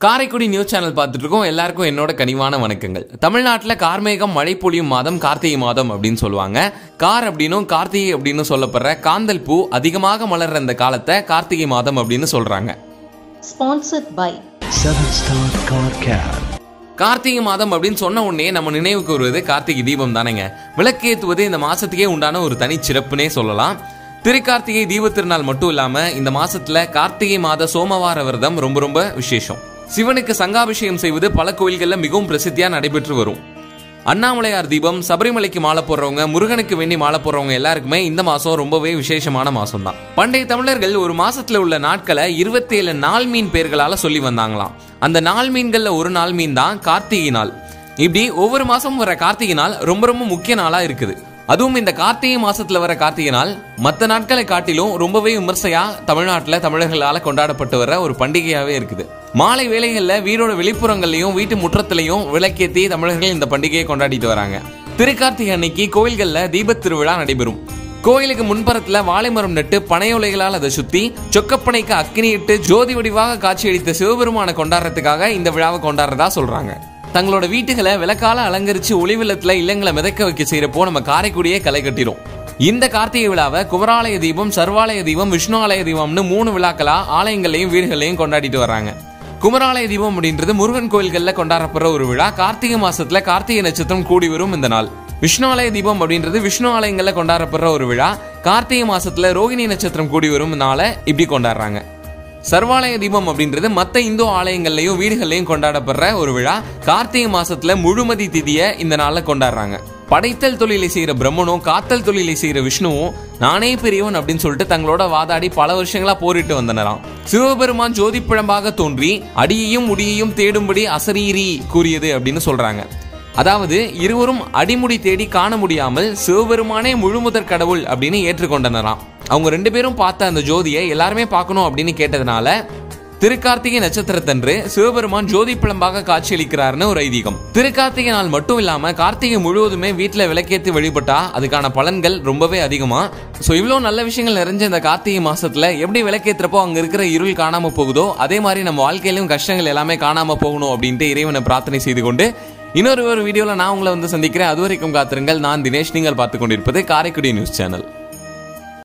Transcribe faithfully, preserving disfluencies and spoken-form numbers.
Karaikudi news channel பார்த்துட்டு இருக்கோம். எல்லாருக்கும் என்னோட கனிவான வணக்கங்கள். தமிழ்நாட்டில் கார்மேகம் மழை பொழியும் மாதம் கார்த்திகை மாதம் அப்படின்னு சொல்லுவாங்க. கார் அப்படின்னும் கார்த்திகை அப்படின்னு சொல்லப்படுற காந்தல் பூ அதிகமாக மலர்ற இந்த காலத்தை கார்த்திகை மாதம் அப்படின்னு சொல்றாங்க. Sponsored by seven star car care. Karthigai மாதம் அப்படின்னு சொன்ன உடனே நம்ம நினைவுக்கு வருவது கார்த்திகை தீபம் தானேங்க. விளக்கேற்றுவது இந்த மாசத்துக்கே உண்டான ஒரு தனி சிறப்புனே சொல்லலாம். திருக்கார்த்திகை தீப திருநாள் மட்டும் இல்லாம இந்த மாசத்துல கார்த்திகை மாத சோமவார விரதம் ரொம்ப ரொம்ப விசேஷம். சிவனுக்கு சங்காபிஷேகம் செய்வது பல கோயில்கள்ல மிகவும் பிரசித்தியா நடைபெற்று வரும். அண்ணாமலையார் தீபம், சபரிமலைக்கு மாலை போடுறவங்க, முருகனுக்கு வேண்டி மாலை போடுறவங்க எல்லாருக்குமே இந்த மாசம் ரொம்பவே விசேஷமான மாசம் தான். பண்டைய தமிழர்கள் ஒரு மாசத்துல உள்ள நாட்களை இருபத்தி ஏழு நாள் மீன் பெயர்களால சொல்லி வந்தாங்களாம். அந்த நாள் மீன்கள்ல ஒரு நாள் மீன் தான் கார்த்திகை நாள். இப்படி ஒவ்வொரு மாசமும் வர கார்த்திகை நாள் ரொம்ப ரொம்ப முக்கிய நாளா இருக்குது. அதுவும் இந்த கார்த்திகை மாசத்துல வர கார்த்திகை நாள் மற்ற நாட்களை காட்டிலும் ரொம்பவே விமர்சையா தமிழ்நாட்டில் தமிழர்களால கொண்டாடப்பட்டு வர ஒரு பண்டிகையாவே இருக்குது. மாலை வேளைகள்ல வீடோட வெளிப்புறங்கள்லயும் வீட்டு முற்றத்திலையும் விளக்கேற்றி தமிழர்கள் இந்த பண்டிகையை கொண்டாடிட்டு வராங்க. திருக்கார்த்திகை அன்னைக்கு கோயில்கள்ல தீபத் திருவிழா நடைபெறும். கோயிலுக்கு முன்புறத்துல வாழை மரம் நட்டு பனையோலைகளால் அதை சுத்தி சொக்கப்பனைக்கு அக்கினியிட்டு ஜோதி வடிவாக காட்சியளித்த சிவபெருமானை கொண்டாடுறதுக்காக இந்த விழாவை கொண்டாடுறதா சொல்றாங்க. தங்களோட வீட்டுகளை விளக்கால அலங்கரிச்சு ஒளி வெள்ளத்துல இல்லங்களை மிதக்க வைக்க செய்யறப்போ நம்ம காரைக்குடியே களை கட்டிடும். இந்த கார்த்திகை விழாவை குமராலய தீபம், சர்வாலய தீபம், விஷ்ணு ஆலய தீபம்னு மூணு விழாக்களா ஆலயங்களையும் வீடுகளையும் கொண்டாடிட்டு வர்றாங்க. குமராலய தீபம் அப்படின்றது முருகன் கோயில்கள்ல கொண்டாடப்படுற ஒரு விழா. கார்த்திகை மாசத்துல கார்த்திகை நட்சத்திரம் கூடி வரும் இந்த நாள். விஷ்ணு ஆலய தீபம் அப்படின்றது விஷ்ணு ஆலயங்கள்ல கொண்டாடப்படுற ஒரு விழா. கார்த்திகை மாசத்துல ரோகிணி நட்சத்திரம் கூடி வரும் நாளை இப்படி கொண்டாடுறாங்க. சர்வாலய தீபம் அப்படின்றது மற்ற இந்து ஆலயங்கள்லயும் வீடுகள்லயும் கொண்டாடப்படுற ஒரு விழா. கார்த்திகை மாசத்துல முழுமதி திதியை இந்த நாள்ல கொண்டாடுறாங்க. படைத்தல் தொழிலை செய்யற பிரம்மனும் காத்தல் தொழிலை செய்யற விஷ்ணுவும் நானே பெரியவன் அப்படின்னு சொல்லிட்டு தங்களோட வாதாடி பல வருஷங்களா போரிட்டு வந்தனராம். சிவபெருமான் ஜோதி பிழம்பாக தோன்றி அடியையும் முடியையும் தேடும்படி அசரீரி கூறியது அப்படின்னு சொல்றாங்க. அதாவது இருவரும் அடிமுடி தேடி காண முடியாமல் சிவபெருமானே முழுமுதற் கடவுள் அப்படின்னு ஏற்றுக்கொண்டனராம். அவங்க ரெண்டு பேரும் பார்த்த அந்த ஜோதியை எல்லாருமே பார்க்கணும் அப்படின்னு கேட்டதுனால திருக்கார்த்திகை நட்சத்திரத்தன்று சிவபெருமான் ஜோதி பிழம்பாக காட்சியளிக்கிறாருன்னு ஒரு ஐதீகம். திருக்கார்த்திகை நாள் மட்டும் இல்லாம கார்த்திகை முழுவதுமே வீட்டுல விளக்கேற்றி வழிபட்டா அதுக்கான பலன்கள் ரொம்பவே அதிகமா. சோ இவ்வளவு நல்ல விஷயங்கள் நிறைஞ்ச இந்த கார்த்திகை மாசத்துல எப்படி விளக்கேற்றப்போ அங்க இருக்கிற இருள் காணாம போகுதோ அதே மாதிரி நம்ம வாழ்க்கையிலும் கஷ்டங்கள் எல்லாமே காணாம போகணும் அப்படின்ட்டு இறைவனை பிரார்த்தனை செய்து கொண்டு இன்னொரு ஒரு வீடியோல நான் உங்களை வந்து சந்திக்கிறேன். அது வரைக்கும் காத்திருங்கள். நான் தினேஷ். நீங்கள் பார்த்து கொண்டிருப்பது காரைக்குடி நியூஸ் சேனல்.